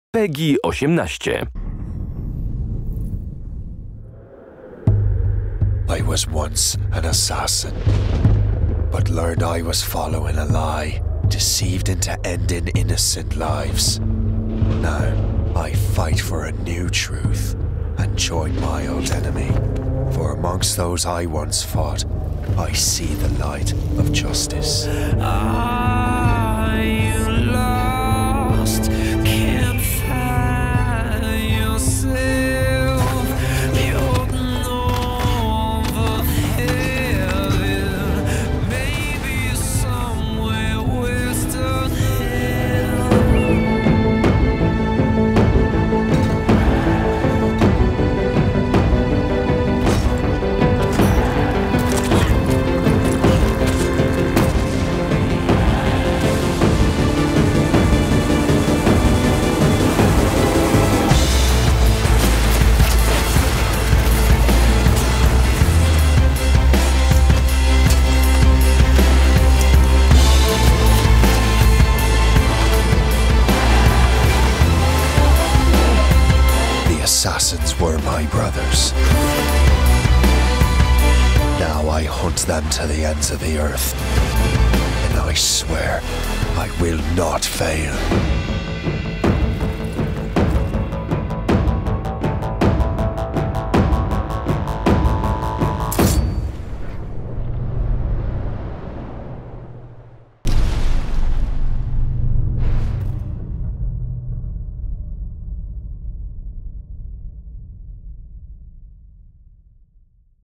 PEGI 18. I was once an assassin, but learned I was following a lie, deceived into ending innocent lives. Now, I fight for a new truth and join my old enemy. For amongst those I once fought, I see the light of justice. Are you lost? Can't find yourself. You're north of heaven, maybe somewhere west of hell. Assassins were my brothers. Now I hunt them to the ends of the earth, and I swear I will not fail.